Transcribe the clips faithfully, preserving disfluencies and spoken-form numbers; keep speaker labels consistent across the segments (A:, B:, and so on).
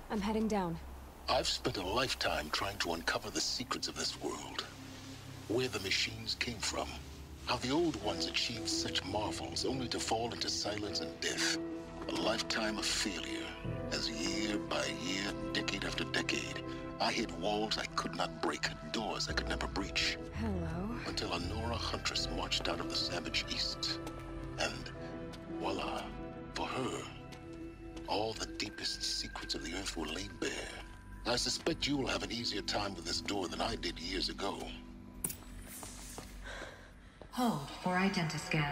A: I'm heading down.
B: I've spent a lifetime trying to uncover the secrets of this world. Where the machines came from. How the old ones achieved such marvels only to fall into silence and death. A lifetime of failure. As year by year, decade after decade, I hit walls I could not break, doors I could never breach.
A: Hello.
B: Until a Nora huntress marched out of the savage east. And voila, for her, all the deepest secrets of the Earth were laid bare. I suspect you will have an easier time with this door than I did years ago.
C: Hold for identiscan.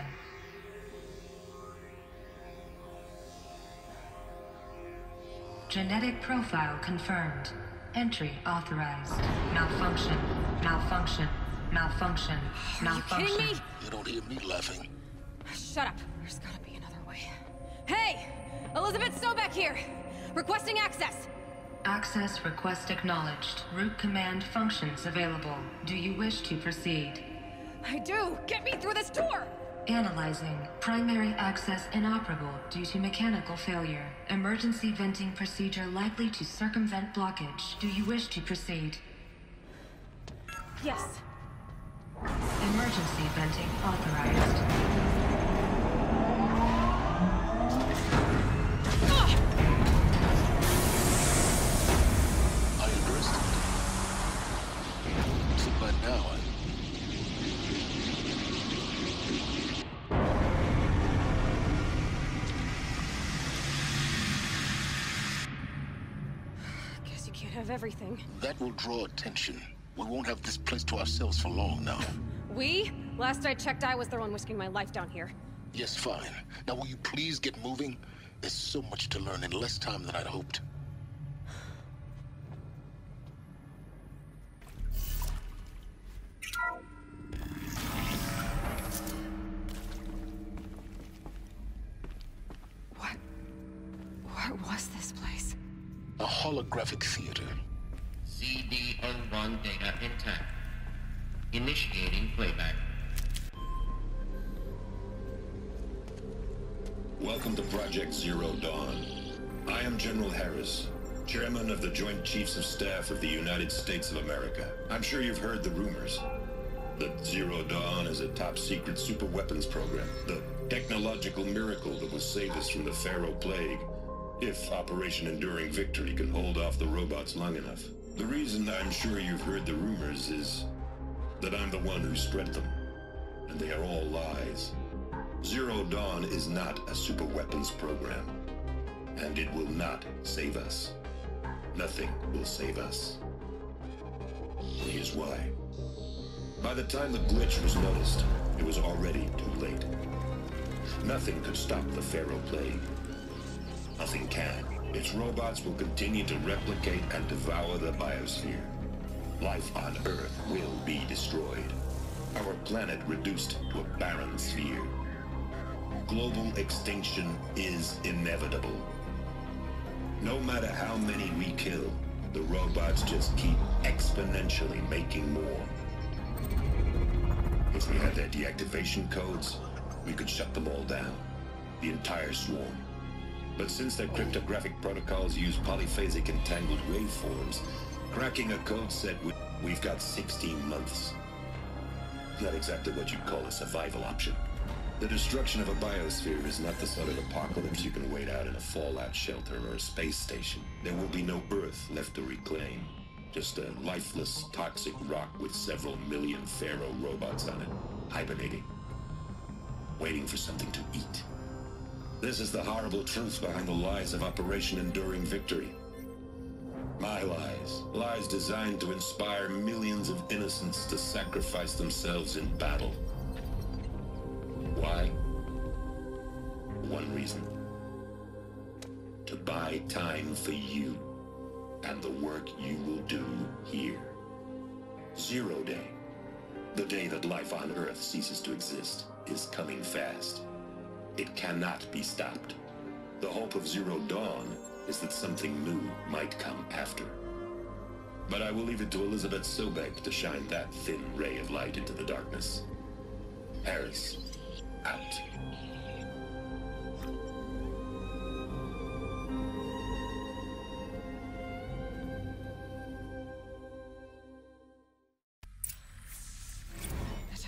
C: Genetic profile confirmed. Entry authorized. Malfunction. Malfunction. Malfunction.
A: Are
C: Malfunction.
A: you kidding me?
B: You don't hear me laughing.
A: Shut up. There's gotta be another way. Hey! Elizabeth Sobek here! Requesting access!
C: Access request acknowledged. Root command functions available. Do you wish to proceed?
A: I do! Get me through this door!
C: Analyzing. Primary access inoperable due to mechanical failure. Emergency venting procedure likely to circumvent blockage. Do you wish to proceed?
A: Yes.
C: Emergency venting authorized.
A: Ah!
B: I underestimated. So by now I...
A: Guess you can't have everything.
B: That will draw attention. We won't have this place to ourselves for long now.
A: We? Last I checked, I was the one risking my life down here.
B: Yes, fine. Now will you please get moving? There's so much to learn in less time than I'd hoped.
A: What? What was this place?
B: A holographic theater.
D: C D N one data intact. Initiating playback.
E: Welcome to Project Zero Dawn. I am General Harris, Chairman of the Joint Chiefs of Staff of the United States of America. I'm sure you've heard the rumors that Zero Dawn is a top-secret superweapons program, the technological miracle that will save us from the Pharaoh Plague, if Operation Enduring Victory can hold off the robots long enough. The reason I'm sure you've heard the rumors is that I'm the one who spread them, and they are all lies. Zero Dawn is not a superweapons program, and it will not save us. Nothing will save us. Here's why. By the time the glitch was noticed, it was already too late. Nothing could stop the Pharaoh Plague. Nothing can. Its robots will continue to replicate and devour the biosphere. Life on Earth will be destroyed. Our planet reduced to a barren sphere. Global extinction is inevitable. No matter how many we kill, the robots just keep exponentially making more. If we had their deactivation codes, we could shut them all down. The entire swarm. But since their cryptographic protocols use polyphasic entangled waveforms, cracking a code set, we, we've got sixteen months. Not exactly what you'd call a survival option. The destruction of a biosphere is not the sort of apocalypse you can wait out in a fallout shelter or a space station. There will be no Earth left to reclaim. Just a lifeless, toxic rock with several million Pharaoh robots on it, hibernating, waiting for something to eat. This is the horrible truth behind the lies of Operation Enduring Victory. My lies. Lies designed to inspire millions of innocents to sacrifice themselves in battle. Why? One reason. To buy time for you and the work you will do here. Zero Day, the day that life on Earth ceases to exist, is coming fast. It cannot be stopped. The hope of Zero Dawn is that something new might come after. But I will leave it to Elizabeth Sobek to shine that thin ray of light into the darkness. Harris, out.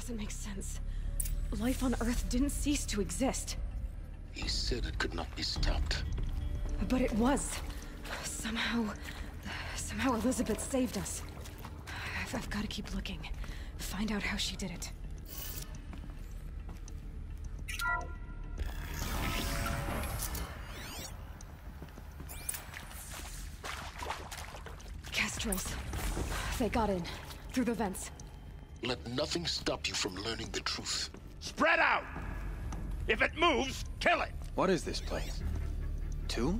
A: doesn't make sense. Life on Earth didn't cease to exist.
B: He said it could not be stopped.
A: But it was. Somehow... Somehow Elizabeth saved us. I've, I've got to keep looking. Find out how she did it. Kestrels. They got in. Through the vents.
B: Let nothing stop you from learning the truth.
F: Spread out! If it moves, kill it!
G: What is this place? Tomb?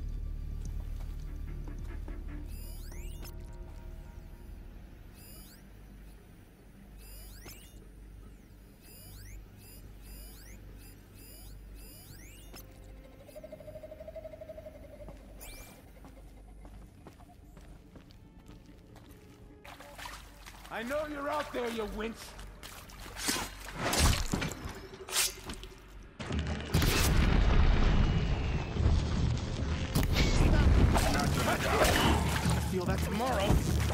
F: I know you're out there, you winch! Gonna feel that tomorrow.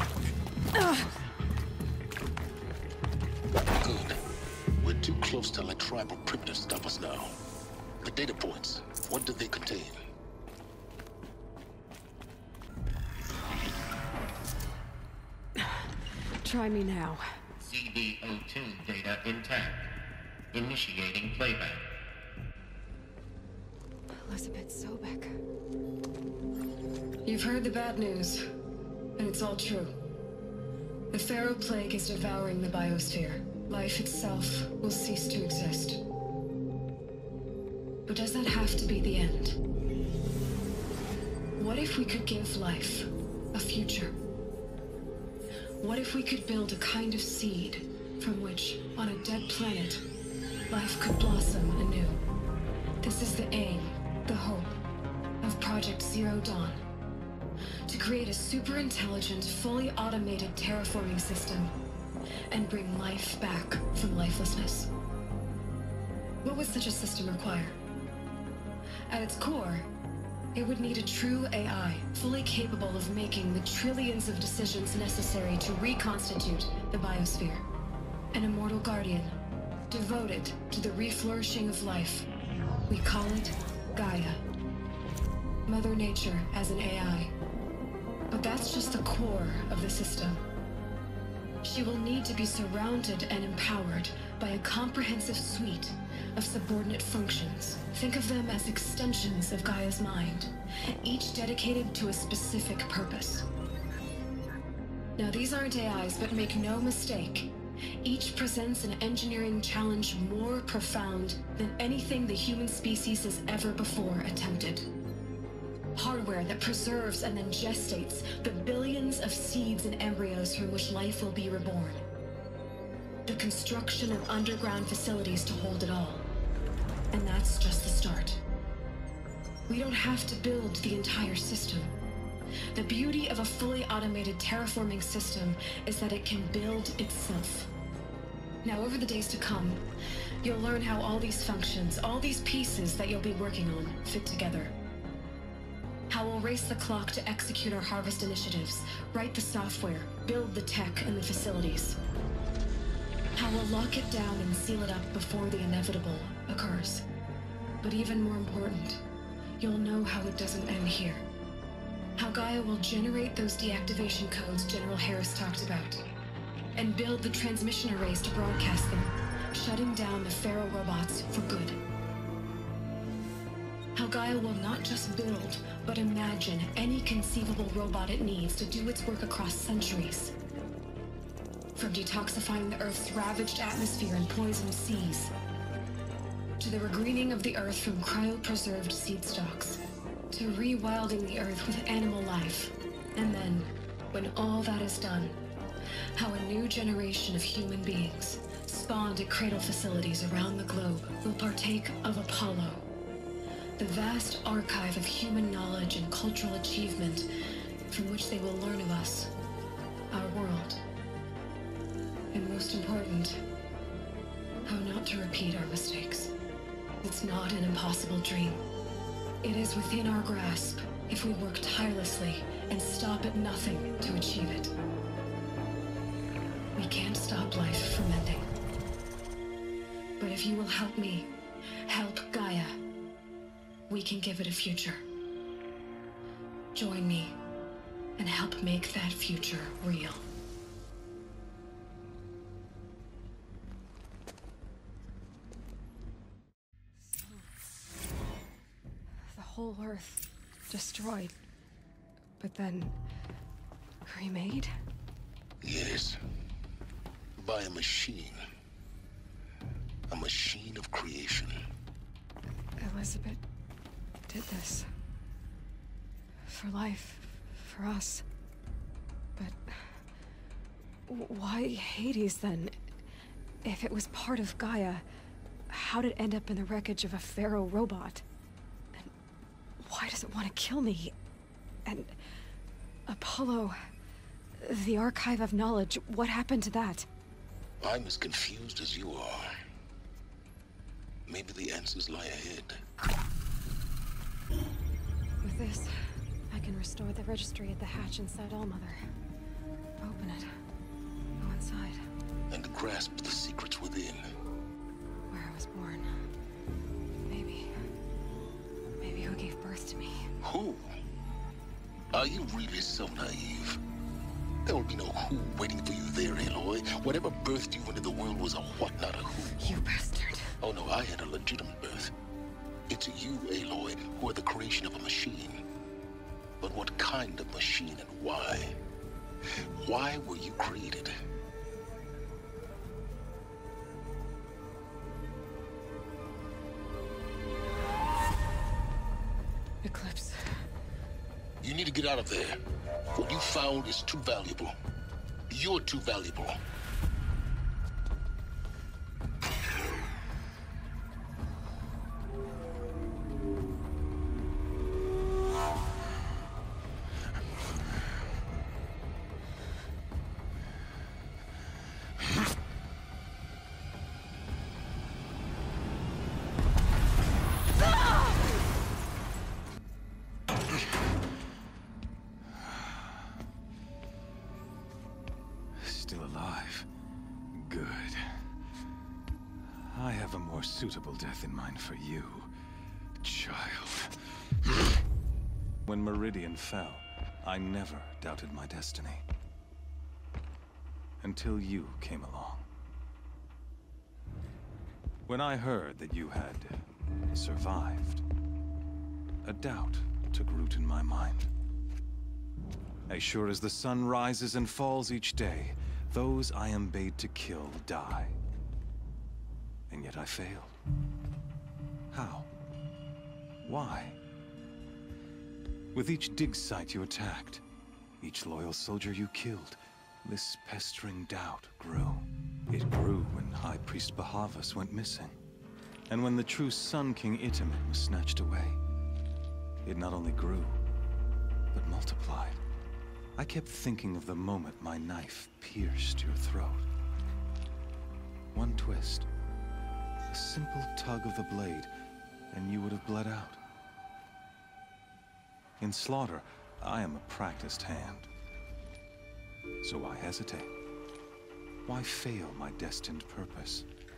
B: Good. We're too close to let tribal primitives stop us now. The data points, what do they contain?
A: Try me now.
D: C D O two data intact. Initiating playback.
A: Elizabeth Sobek.
C: You've heard the bad news, and it's all true. The Pharaoh Plague is devouring the biosphere. Life itself will cease to exist. But does that have to be the end? What if we could give life a future? What if we could build a kind of seed from which, on a dead planet, life could blossom anew? This is the aim, the hope, of Project Zero Dawn. To create a super-intelligent, fully automated terraforming system and bring life back from lifelessness. What would such a system require? At its core, it would need a true A I, fully capable of making the trillions of decisions necessary to reconstitute the biosphere. An immortal guardian, devoted to the reflourishing of life. We call it Gaia. Mother Nature as an A I. But that's just the core of the system. She will need to be surrounded and empowered by a comprehensive suite of subordinate functions. Think of them as extensions of Gaia's mind, each dedicated to a specific purpose. Now, these aren't A Is, but make no mistake, each presents an engineering challenge more profound than anything the human species has ever before attempted. Hardware that preserves and then gestates the billions of seeds and embryos from which life will be reborn. The construction of underground facilities to hold it all. And that's just the start. We don't have to build the entire system. The beauty of a fully automated terraforming system is that it can build itself. Now, over the days to come, you'll learn how all these functions, all these pieces that you'll be working on, fit together. How we'll race the clock to execute our harvest initiatives, write the software, build the tech and the facilities. How we'll lock it down and seal it up before the inevitable occurs. But even more important, you'll know how it doesn't end here. How Gaia will generate those deactivation codes General Harris talked about, and build the transmission arrays to broadcast them, shutting down the Pharaoh robots for good. How Gaia will not just build, but imagine any conceivable robot it needs to do its work across centuries. From detoxifying the Earth's ravaged atmosphere and poisoned seas, to the regreening of the Earth from cryopreserved seed stalks, to rewilding the Earth with animal life. And then, when all that is done, how a new generation of human beings, spawned at cradle facilities around the globe, will partake of Apollo, the vast archive of human knowledge and cultural achievement from which they will learn of us, our world. And most important, how not to repeat our mistakes. It's not an impossible dream. It is within our grasp if we work tirelessly and stop at nothing to achieve it. We can't stop life from ending. But if you will help me, help Gaia, we can give it a future. Join me and help make that future real.
A: The whole Earth destroyed, but then remade?
B: Yes. By a machine. A machine of creation.
A: Elizabeth did this. For life. For us. But... why Hades, then? If it was part of Gaia, how did it end up in the wreckage of a Pharaoh robot? And why does it want to kill me? And... Apollo... the Archive of Knowledge, what happened to that?
B: I'm as confused as you are. Maybe the answers lie ahead.
A: With this, I can restore the registry at the hatch inside Allmother. Open it. Go inside.
B: And grasp the secrets within.
A: Where I was born. Maybe... maybe who gave birth to me.
B: Who? Are you really so naive? There will be no who waiting for you there, Aloy. Whatever birthed you into the world was a what, not a who.
A: You bastard.
B: Oh no, I had a legitimate birth. It's you, Aloy, who are the creation of a machine. But what kind of machine and why? Why were you created?
A: Eclipse.
B: You need to get out of there. What you found is too valuable. You're too valuable.
H: Still alive. Good. I have a more suitable death in mind for you, child. When Meridian fell, I never doubted my destiny. Until you came along. When I heard that you had survived, a doubt took root in my mind. As sure as the sun rises and falls each day, those I am bade to kill die. And yet I failed. How? Why? With each dig site you attacked, each loyal soldier you killed, this pestering doubt grew. It grew when High Priest Bahavas went missing. And when the true Sun King Itamen was snatched away. It not only grew, but multiplied. I kept thinking of the moment my knife pierced your throat. One twist, a simple tug of the blade, and you would have bled out. In slaughter, I am a practiced hand. So why hesitate? Why fail my destined purpose?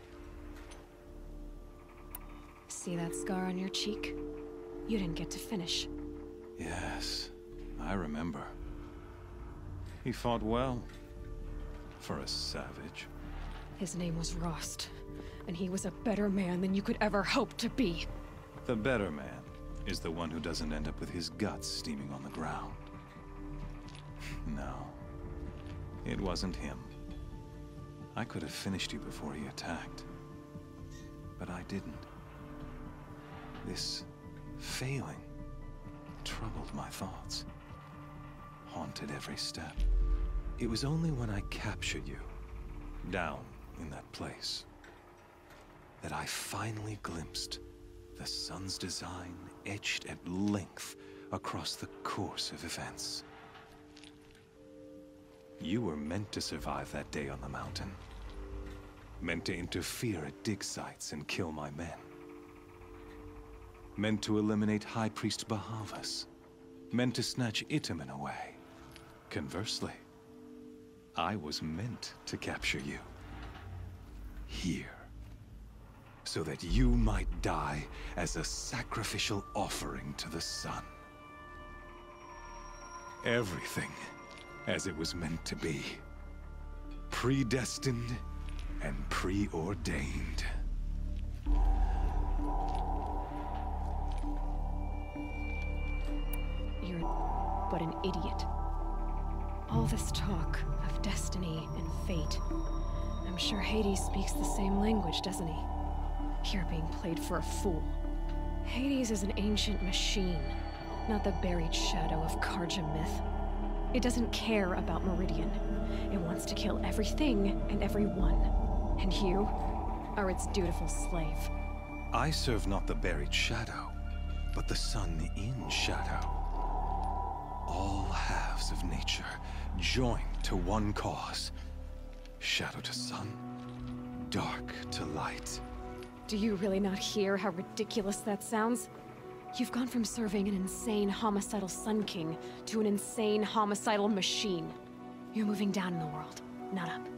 A: See that scar on your cheek? You didn't get to finish.
H: Yes, I remember. He fought well. For a savage.
A: His name was Rost, and he was a better man than you could ever hope to be.
H: The better man is the one who doesn't end up with his guts steaming on the ground. No. It wasn't him. I could have finished you before he attacked. But I didn't. This failing troubled my thoughts. Haunted every step. It was only when I captured you, down in that place, that I finally glimpsed the sun's design etched at length across the course of events. You were meant to survive that day on the mountain. Meant to interfere at dig sites and kill my men. Meant to eliminate High Priest Bahavas. Meant to snatch Itamen away. Conversely, I was meant to capture you. Here. so that you might die as a sacrificial offering to the sun. Everything as it was meant to be. Predestined and preordained.
A: You're but an idiot. All this talk of destiny and fate. I'm sure Hades speaks the same language, doesn't he? You're being played for a fool. Hades is an ancient machine, not the buried shadow of Carja myth. It doesn't care about Meridian. It wants to kill everything and everyone. And you are its dutiful slave.
H: I serve not the buried shadow, but the sun in shadow. All halves of nature joined to one cause. Shadow to sun, dark to light.
A: Do you really not hear how ridiculous that sounds? You've gone from serving an insane homicidal Sun King to an insane homicidal machine. You're moving down in the world, not up.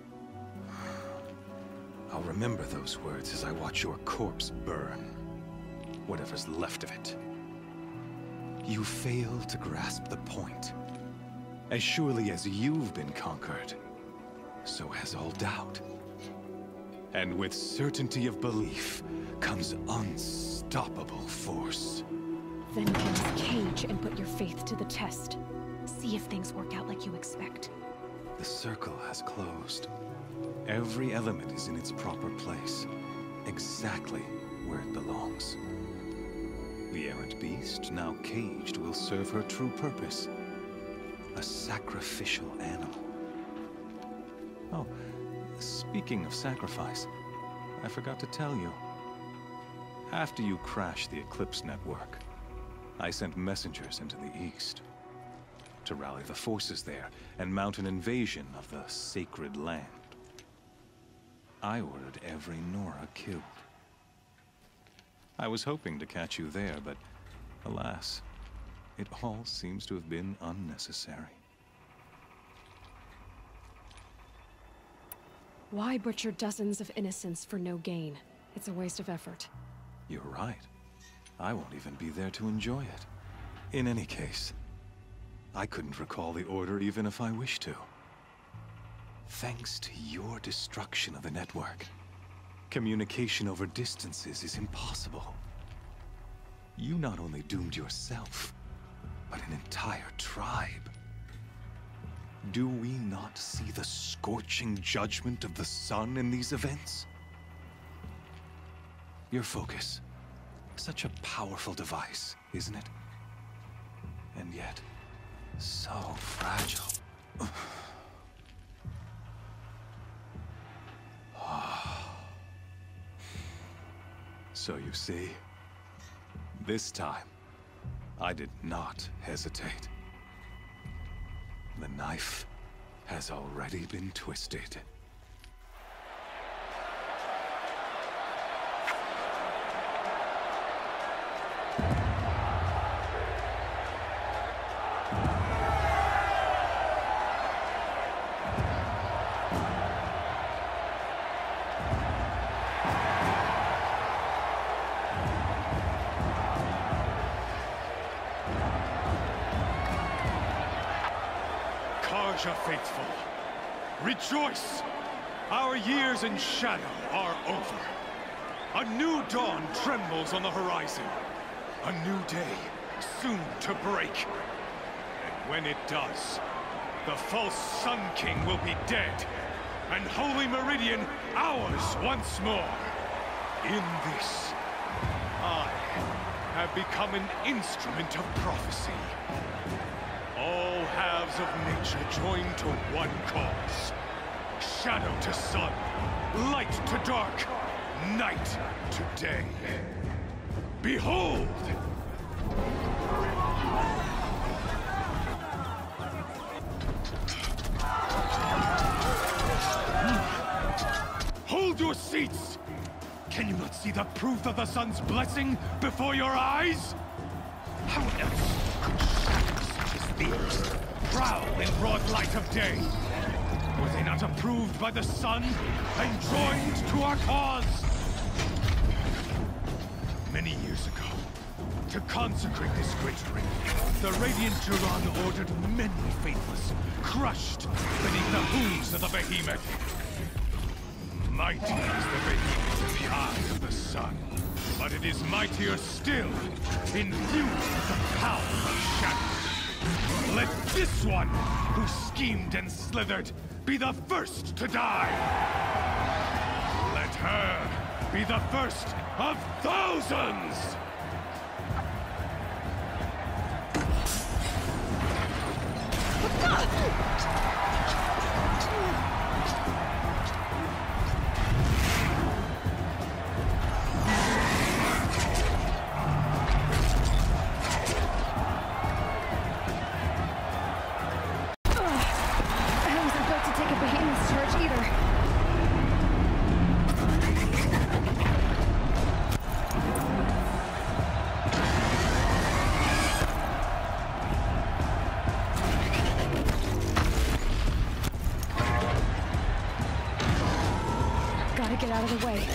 H: I'll remember those words as I watch your corpse burn. Whatever's left of it. You fail to grasp the point. As surely as you've been conquered, so has all doubt. And with certainty of belief comes unstoppable force.
A: Then get this cage and put your faith to the test. See if things work out like you expect.
H: The circle has closed. Every element is in its proper place, exactly where it belongs. The errant beast, now caged, will serve her true purpose. A sacrificial animal. Oh, speaking of sacrifice, I forgot to tell you. After you crashed the Eclipse network, I sent messengers into the east to rally the forces there and mount an invasion of the sacred land. I ordered every Nora killed. I was hoping to catch you there, but alas, it all seems to have been unnecessary.
A: Why butcher dozens of innocents for no gain? It's a waste of effort.
H: You're right. I won't even be there to enjoy it. In any case, I couldn't recall the order even if I wished to. Thanks to your destruction of the network, communication over distances is impossible. You not only doomed yourself, but an entire tribe. Do we not see the scorching judgment of the sun in these events? Your focus. Such a powerful device, isn't it? And yet, so fragile. So you see, this time, I did not hesitate. The knife has already been twisted.
F: Carja faithful, rejoice! Our years in shadow are over. A new dawn trembles on the horizon. A new day, soon to break. And when it does, the false Sun King will be dead, and Holy Meridian ours once more. In this, I have become an instrument of prophecy. All halves of nature joined to one cause. Shadow to sun, light to dark, night to day. Behold! Hold your seats! Can you not see the proof of the sun's blessing before your eyes? How else could shadows such as these prowl in broad light of day? Were they not approved by the sun and joined to our cause? Many years ago, to consecrate this great ring, the Radiant Turan ordered many faithless, crushed beneath the hooves of the behemoth. Mighty is the behemoth in the eye of the sun, but it is mightier still, infused with the power of shadow. Let this one, who schemed and slithered, be the first to die! Let her be the first of thousands!
A: Get out of the way.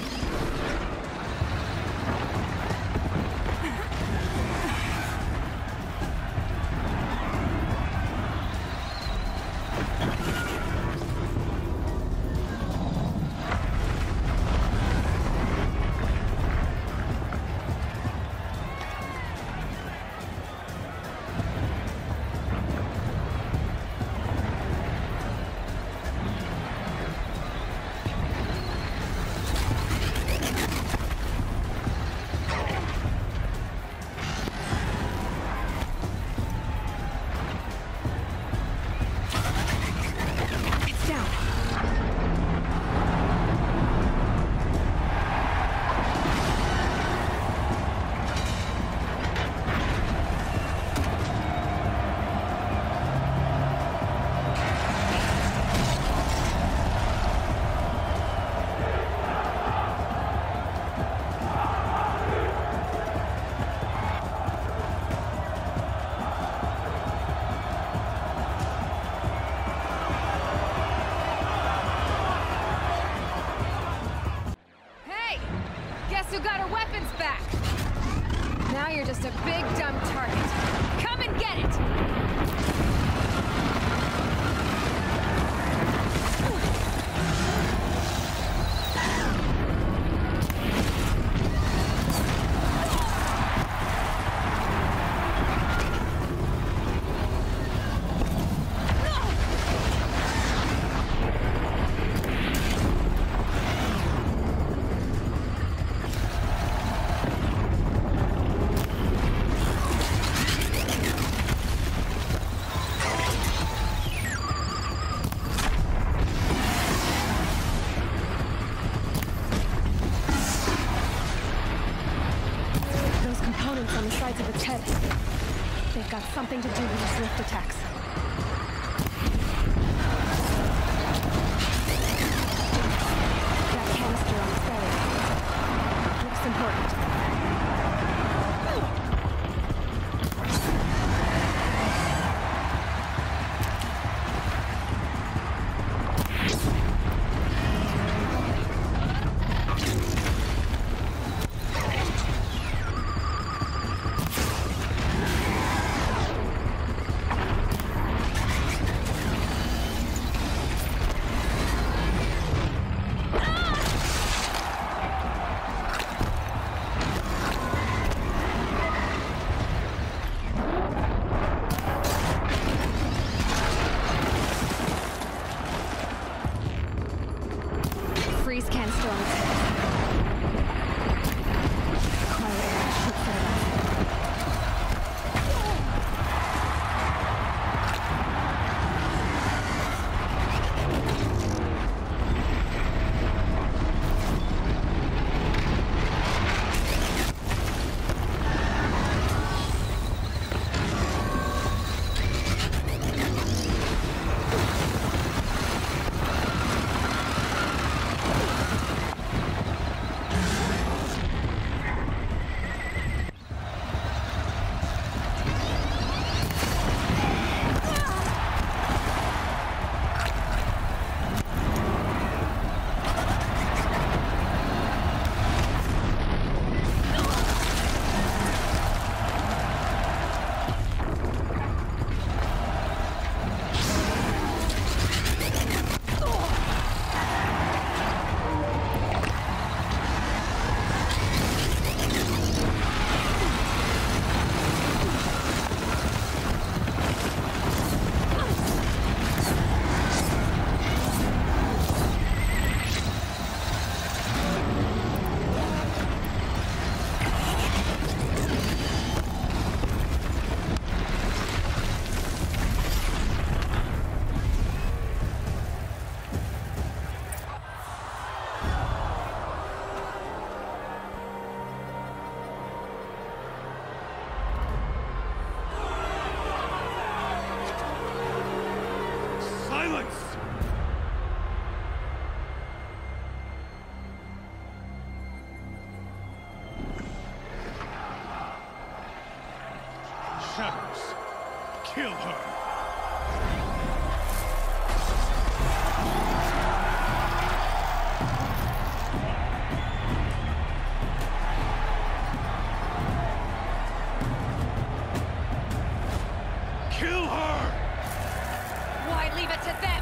I: Who got her weapons back? Now you're just a big dumb target. Come and get it!
A: On the sides of its head. They've got something to do with its lift attacks. That canister on its belly looks important.
F: Silence! Shadows, kill her!
I: Why leave it to them?